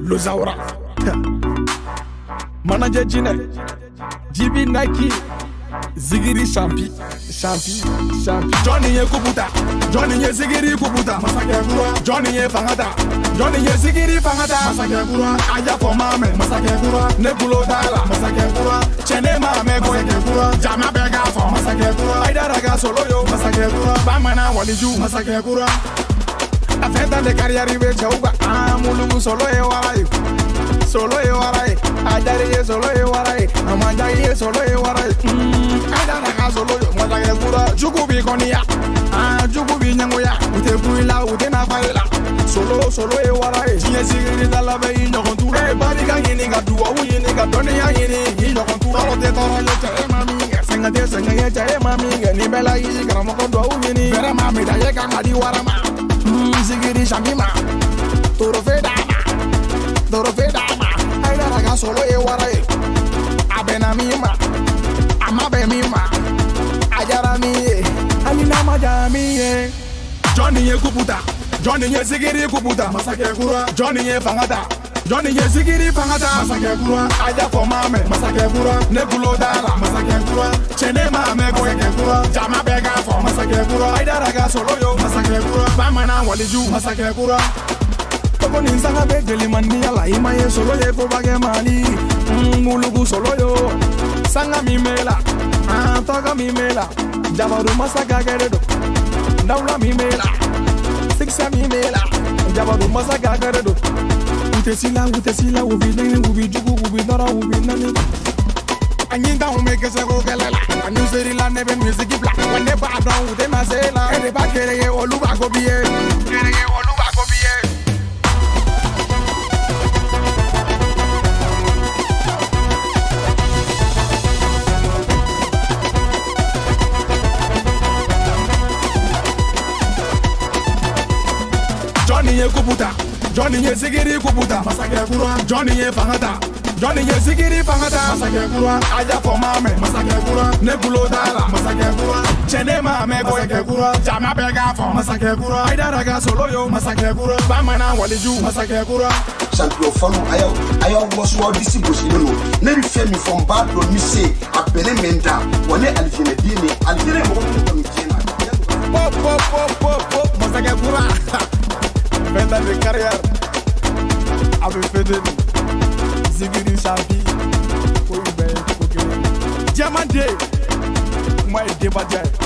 Lozaura Manager Jine JB Nike Zigiri Champi Johnny ye kubuta Johnny ye Zigiri kubuta Masake Kura Johnny ye Fangata Johnny ye Zigiri Fangata Masake Kura Aya for mame Masake Kura Nebulo Dala Masake Kura Chene mame Masake Kura Jama Bega for Masake Kura Aidaraga Solo yo Masake Kura Bamana Waliju Masake Kura Afeta de carrière rive chauba Mulungu solo e warai Solo e warai Adari ye solo e warai Amanda ye solo e warai Adara solo yo Masake Kura Jukubi konia Jukubi nyangoya Ute buila ute na faila Solo e warai Tiye sigiri talabe inyo kontura Bariga yini ga duwa uyini ga donia yini Inyo kontura Ote toro yo chere mami Sengate sengye chere mami Nibela yisi karamoko duwa uyini Vera mami da ye kangadi warama Zigiri Shamima Toro Fedama Aidaraga solo e warai Abena mima Amabe mima Ajara miye Anina maja miye Johnny ye kuputa Johnny ye Zigiri kuputa Masake Kura Johnny ye Fangata Johnny ye Zigiri Fangata Masake Kura Aja for mame Masake Kura Nebulo Dala Masake Kura Chene mame Masake Kura Jama Bega for Masake Kura Aidaraga solo yo Masake Kura Bamana Waliju Masake Kura Koko ninsanga begeli mandi ala ima ye solo ye ko bage mali Mulugu solo yo Sanga mimela Toga mimela Jabaru masaka geredo Daula mimela Sixa mimela Jabaru masaka geredo Utesila ubideni ubijugu ubidara ubinani Anyinga umeke se go kelela Anuseri la nebe music bla Wane ba don ute masela Ede ba kereye oluba go biye Johnny ye kubuta Johnny ye Zigiri kubuta Masake Kura Johnny ye Fangata Johnny ye Zigiri Fangata Masake Kura Aja for mame Masake Kura Nebulo Dala Masake Kura Chene mame Masake Kura Jama Bega for Masake Kura Aidaraga solo yo Masake Kura Bamana Waliju Masake Kura Champion Fano Ayo was what this was Never femi from bad do me say Abene Menda Wane Aljene Dini Aljene Mokumu Mkina Pop Masake Kura Benda de carrière Avec Fedeli Zigiri Champi Diamante Moi Debadja